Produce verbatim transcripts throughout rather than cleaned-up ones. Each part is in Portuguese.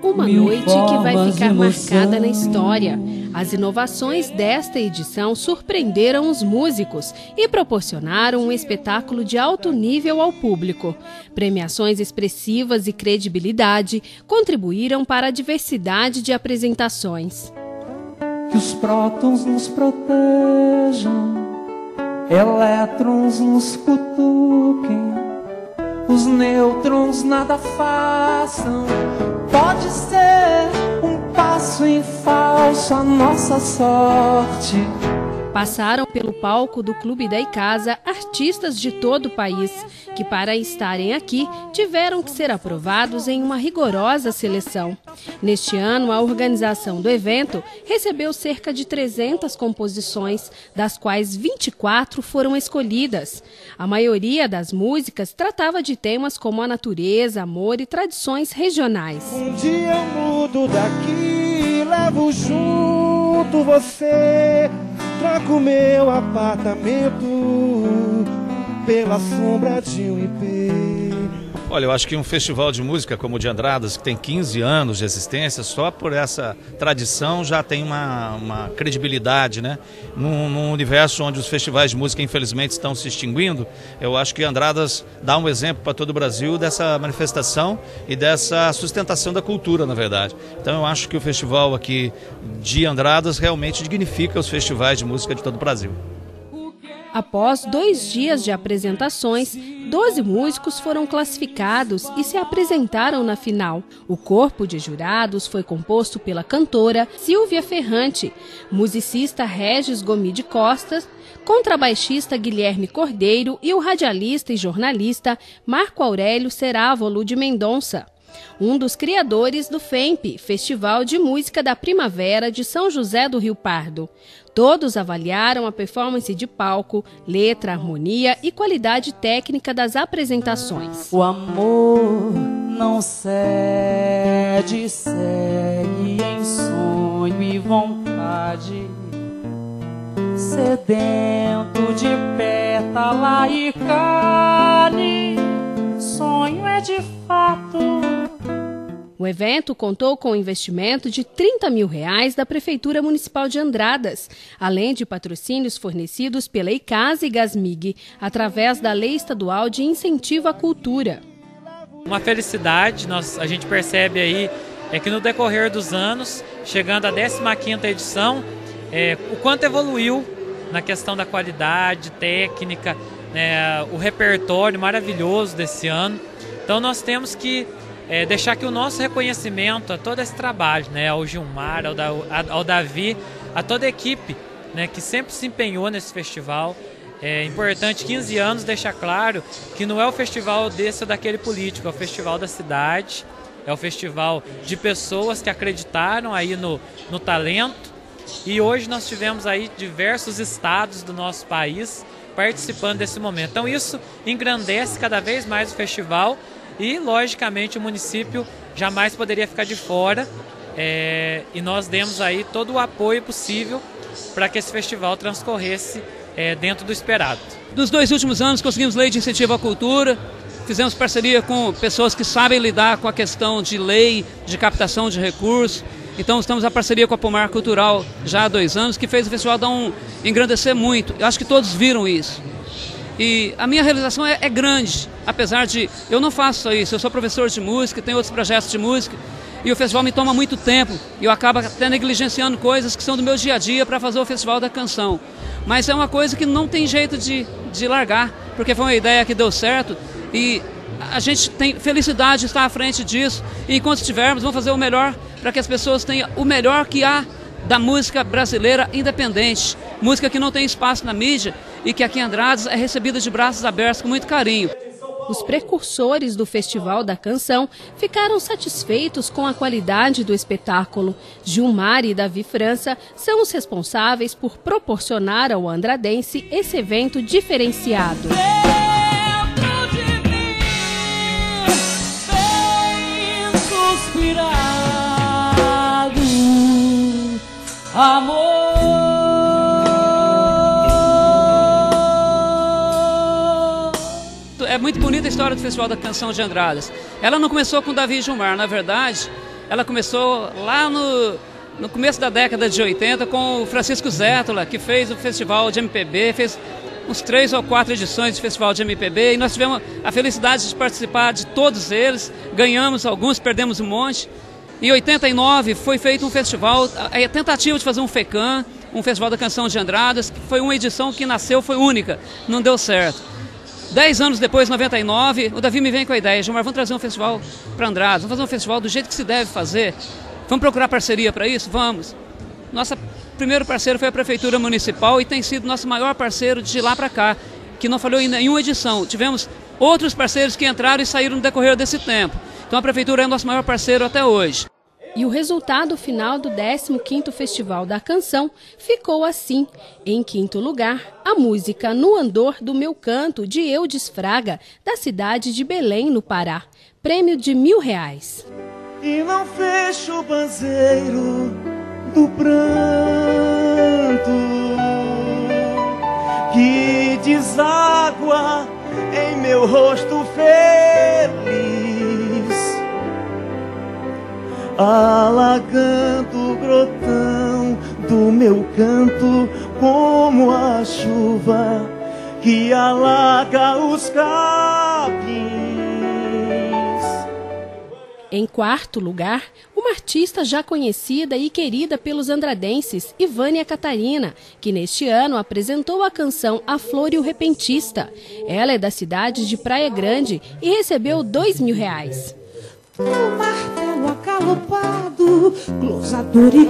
uma noite que vai ficar marcada na história. As inovações desta edição surpreenderam os músicos e proporcionaram um espetáculo de alto nível ao público. Premiações expressivas e credibilidade contribuíram para a diversidade de apresentações. Que os prótons nos protejam, elétrons nos cutuquem, os nêutrons nada façam. Pode ser um passo em falso a nossa sorte. Passaram pelo palco do Clube da Icasa artistas de todo o país, que para estarem aqui tiveram que ser aprovados em uma rigorosa seleção. Neste ano, a organização do evento recebeu cerca de trezentas composições, das quais vinte e quatro foram escolhidas. A maioria das músicas tratava de temas como a natureza, amor e tradições regionais. Um dia eu mudo daqui, levo junto você, troco meu apartamento pela sombra de um I P. Olha, eu acho que um festival de música como o de Andradas, que tem quinze anos de existência, só por essa tradição já tem uma, uma credibilidade, né? Num, num universo onde os festivais de música, infelizmente, estão se extinguindo, eu acho que Andradas dá um exemplo para todo o Brasil dessa manifestação e dessa sustentação da cultura, na verdade. Então eu acho que o festival aqui de Andradas realmente dignifica os festivais de música de todo o Brasil. Após dois dias de apresentações, doze músicos foram classificados e se apresentaram na final. O corpo de jurados foi composto pela cantora Silvia Ferrante, musicista Regis Gomide Costa, contrabaixista Guilherme Cordeiro e o radialista e jornalista Marco Aurélio Cerávolo de Mendonça, um dos criadores do FEMP, Festival de Música da Primavera de São José do Rio Pardo. Todos avaliaram a performance de palco, letra, harmonia e qualidade técnica das apresentações. O amor não cede, segue em sonho e vontade, sedento de pétala e carne, sonho é de fato. O evento contou com um investimento de trinta mil reais da Prefeitura Municipal de Andradas, além de patrocínios fornecidos pela Icasa e Gasmig, através da Lei Estadual de Incentivo à Cultura. Uma felicidade, nós, a gente percebe aí é que no decorrer dos anos, chegando à décima quinta edição, é, o quanto evoluiu na questão da qualidade técnica, né, o repertório maravilhoso desse ano. Então nós temos que É, deixar aqui o nosso reconhecimento a todo esse trabalho, né, ao Gilmar, ao, da, ao Davi, a toda a equipe, né, que sempre se empenhou nesse festival. É importante, quinze anos, deixar claro que não é o festival desse ou daquele político, é o festival da cidade, é o festival de pessoas que acreditaram aí no, no talento. E hoje nós tivemos aí diversos estados do nosso país participando desse momento. Então isso engrandece cada vez mais o festival. E, logicamente, o município jamais poderia ficar de fora, é, e nós demos aí todo o apoio possível para que esse festival transcorresse é, dentro do esperado. Dos dois últimos anos conseguimos lei de incentivo à cultura, fizemos parceria com pessoas que sabem lidar com a questão de lei, de captação de recursos. Então estamos na parceria com a Pomar Cultural já há dois anos, que fez o festival dar um, engrandecer muito. Eu acho que todos viram isso. E a minha realização é, é grande, apesar de eu não faço só isso, eu sou professor de música, tenho outros projetos de música, e o festival me toma muito tempo, e eu acabo até negligenciando coisas que são do meu dia a dia para fazer o Festival da Canção. Mas é uma coisa que não tem jeito de, de largar, porque foi uma ideia que deu certo, e a gente tem felicidade de estar à frente disso, e enquanto estivermos, vamos fazer o melhor para que as pessoas tenham o melhor que há da música brasileira independente, música que não tem espaço na mídia e que aqui em Andradas é recebida de braços abertos com muito carinho. Os precursores do Festival da Canção ficaram satisfeitos com a qualidade do espetáculo. Gilmar e Davi França são os responsáveis por proporcionar ao andradense esse evento diferenciado. Dentro de mim, bem suspirado, amor. É muito bonita a história do Festival da Canção de Andradas. Ela não começou com Davi e Gilmar, na verdade, ela começou lá no, no começo da década de oitenta com o Francisco Zétola, que fez o festival de M P B, fez uns três ou quatro edições de festival de M P B, e nós tivemos a felicidade de participar de todos eles, ganhamos alguns, perdemos um monte. Em oitenta e nove foi feito um festival, a tentativa de fazer um FECAM, um Festival da Canção de Andradas, que foi uma edição que nasceu, foi única, não deu certo. Dez anos depois, em noventa e nove, o Davi me vem com a ideia, Gilmar, vamos trazer um festival para Andradas, vamos fazer um festival do jeito que se deve fazer, vamos procurar parceria para isso? Vamos. Nossa primeiro parceiro foi a Prefeitura Municipal e tem sido nosso maior parceiro de lá para cá, que não falhou em nenhuma edição. Tivemos outros parceiros que entraram e saíram no decorrer desse tempo. Então a Prefeitura é o nosso maior parceiro até hoje. E o resultado final do décimo quinto Festival da Canção ficou assim. Em quinto lugar, a música No Andor do Meu Canto, de Eudes Fraga, da cidade de Belém, no Pará. Prêmio de mil reais. E não fecho o banzeiro do pranto que deságua em meu rosto feliz, alagando o grotão do meu canto, como a chuva que alaga os capins. Em quarto lugar, uma artista já conhecida e querida pelos andradenses, Ivânia Catarina, que neste ano apresentou a canção A Flor e o Repentista. Ela é da cidade de Praia Grande e recebeu dois mil reais. O martelo acalopado, glosador e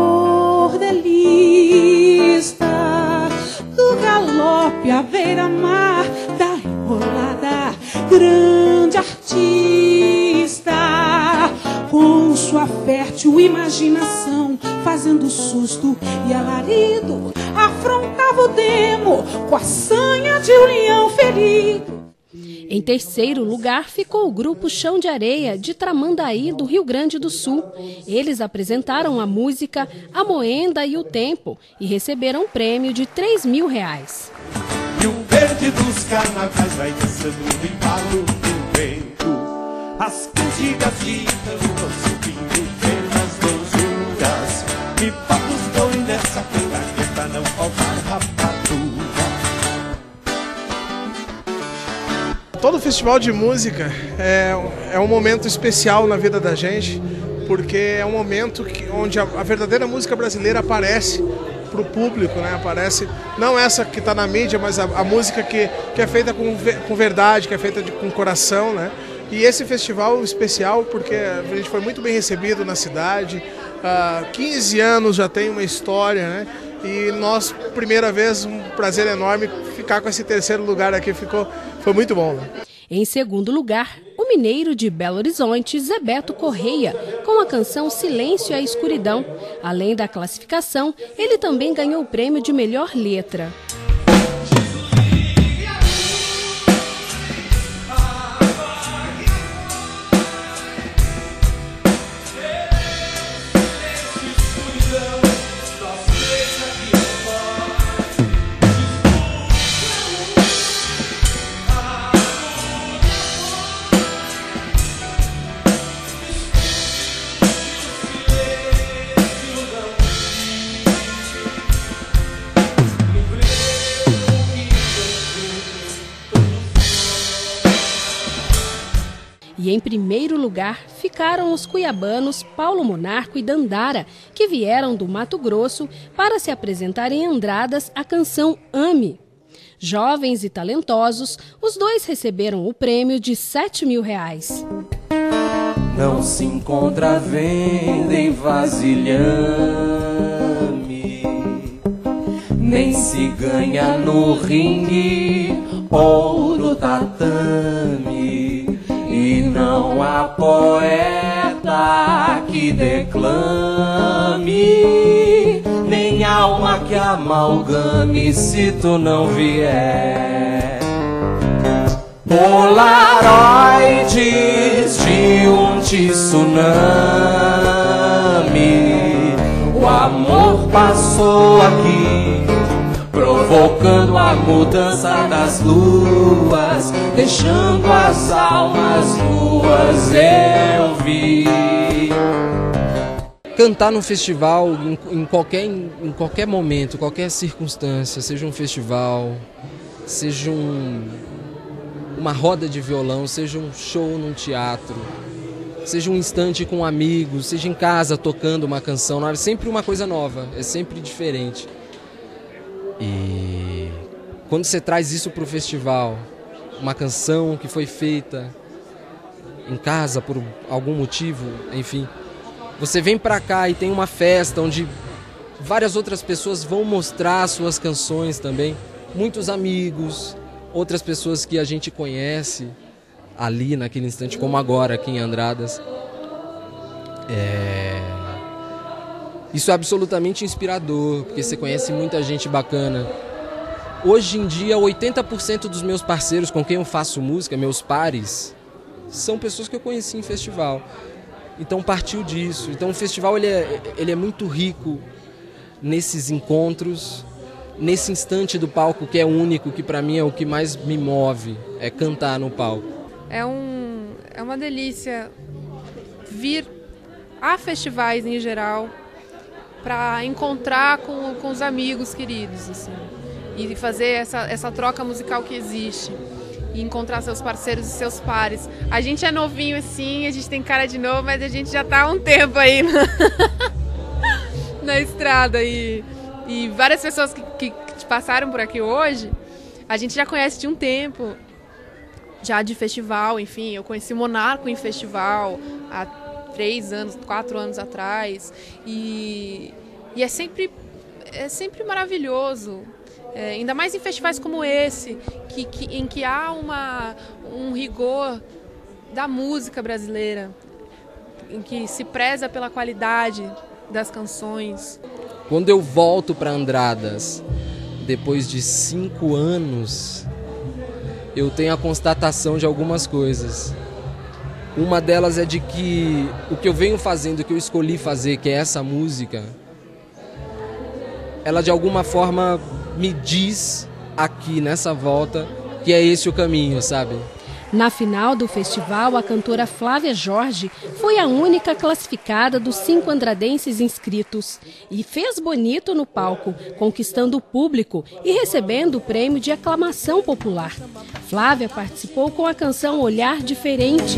cordelista, do galope à beira-mar, da enrolada, grande artista, com sua fértil imaginação, fazendo susto e alarido, afrontava o demo com a sanha de um leão ferido. Em terceiro lugar ficou o grupo Chão de Areia, de Tramandaí, do Rio Grande do Sul. Eles apresentaram a música A Moenda e o Tempo e receberam um prêmio de três mil reais. E o verde dos carnavais vai dançando no embalo do vento, as cantigas de tambor subindo pelas dozuras, e papos dois nessa canga que é pra não faltar rapadura. Todo festival de música é, é um momento especial na vida da gente, porque é um momento que, onde a, a verdadeira música brasileira aparece para o público, né? Aparece não essa que está na mídia, mas a, a música que, que é feita com, com verdade, que é feita de, com coração, né? E esse festival especial, porque a gente foi muito bem recebido na cidade, há quinze anos já tem uma história, né? E nós, primeira vez, um prazer enorme ficar com esse terceiro lugar aqui, ficou, foi muito bom, né? Em segundo lugar, o mineiro de Belo Horizonte, Zé Beto Correia, com a canção Silêncio e a Escuridão. Além da classificação, ele também ganhou o prêmio de melhor letra. E em primeiro lugar ficaram os cuiabanos Paulo Monarco e Dandara, que vieram do Mato Grosso para se apresentar em Andradas a canção Ame. Jovens e talentosos, os dois receberam o prêmio de sete mil reais. Não se encontra venda em vasilhame, nem se ganha no ringue ou no tatame. E não há poeta que declame, nem alma que amalgame se tu não vier. Polaroides de um tsunami, o amor passou aqui, provocando a mudança das luas, deixando as almas nuas, eu vi. Cantar no festival, em, em, qualquer, em, em qualquer momento, qualquer circunstância, seja um festival, seja um, uma roda de violão, seja um show num teatro, seja um instante com amigos, seja em casa tocando uma canção, é sempre uma coisa nova, é sempre diferente. E quando você traz isso para o festival, uma canção que foi feita em casa por algum motivo, enfim, você vem para cá e tem uma festa onde várias outras pessoas vão mostrar suas canções também, muitos amigos, outras pessoas que a gente conhece ali naquele instante, como agora aqui em Andradas. É... Isso é absolutamente inspirador, porque você conhece muita gente bacana. Hoje em dia, oitenta por cento dos meus parceiros com quem eu faço música, meus pares, são pessoas que eu conheci em festival. Então partiu disso. Então o festival ele é, ele é muito rico nesses encontros, nesse instante do palco que é único, que para mim é o que mais me move, é cantar no palco. É, um, é uma delícia vir a festivais em geral para encontrar com, com os amigos queridos, assim, e fazer essa, essa troca musical que existe. E encontrar seus parceiros e seus pares. A gente é novinho assim, a gente tem cara de novo, mas a gente já tá há um tempo aí na, na estrada. E, e várias pessoas que, que, que passaram por aqui hoje, a gente já conhece de um tempo, já de festival, enfim. Eu conheci o Monarco em festival há três anos, quatro anos atrás. E, e é sempre, é sempre maravilhoso. É, ainda mais em festivais como esse, que, que, em que há uma, um rigor da música brasileira, em que se preza pela qualidade das canções. Quando eu volto para Andradas, depois de cinco anos, eu tenho a constatação de algumas coisas. Uma delas é de que o que eu venho fazendo, o que eu escolhi fazer, que é essa música, ela de alguma forma me diz aqui nessa volta que é esse o caminho, sabe? Na final do festival, a cantora Flávia Jorge foi a única classificada dos cinco andradenses inscritos e fez bonito no palco, conquistando o público e recebendo o prêmio de aclamação popular. Flávia participou com a canção Olhar Diferente.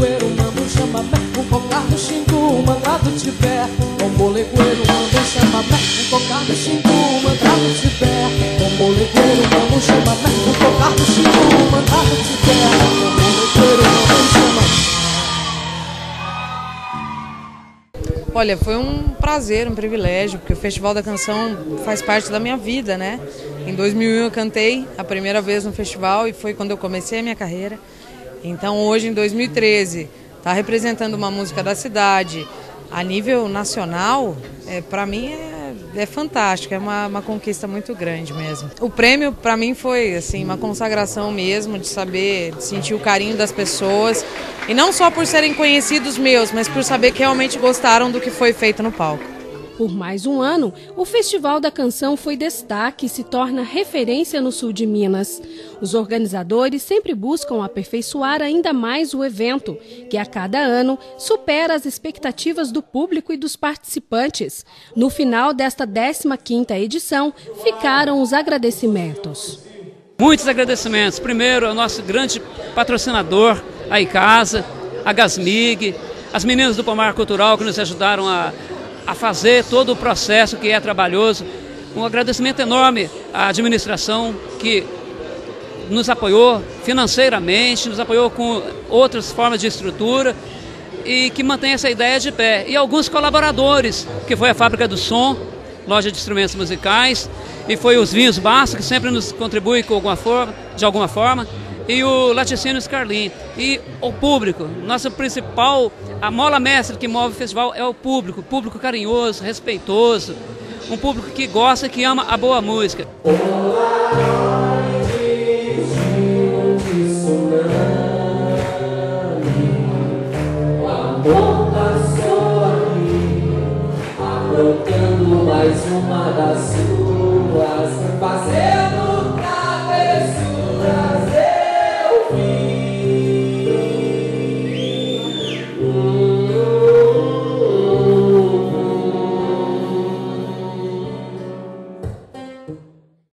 Olha, foi um prazer, um privilégio, porque o Festival da Canção faz parte da minha vida, né? Em dois mil e um eu cantei a primeira vez no festival e foi quando eu comecei a minha carreira. Então hoje, em dois mil e treze, tá representando uma música da cidade a nível nacional, é, para mim é, é fantástico, é uma, uma conquista muito grande mesmo. O prêmio para mim foi assim, uma consagração mesmo, de saber, de sentir o carinho das pessoas. E não só por serem conhecidos meus, mas por saber que realmente gostaram do que foi feito no palco. Por mais um ano, o Festival da Canção foi destaque e se torna referência no sul de Minas. Os organizadores sempre buscam aperfeiçoar ainda mais o evento, que a cada ano supera as expectativas do público e dos participantes. No final desta décima quinta edição, ficaram os agradecimentos. Muitos agradecimentos. Primeiro, ao nosso grande patrocinador, a Icasa, a Gasmig, as meninas do Pomar Cultural que nos ajudaram a, a fazer todo o processo que é trabalhoso. Um agradecimento enorme à administração que nos apoiou financeiramente, nos apoiou com outras formas de estrutura e que mantém essa ideia de pé. E alguns colaboradores, que foi a Fábrica do Som, loja de instrumentos musicais, e foi os Vinhos Bastos, que sempre nos contribui com alguma forma, de alguma forma, e o Laticínio Scarlin. E o público, nossa principal, a mola mestra que move o festival é o público, público carinhoso, respeitoso, um público que gosta e que ama a boa música.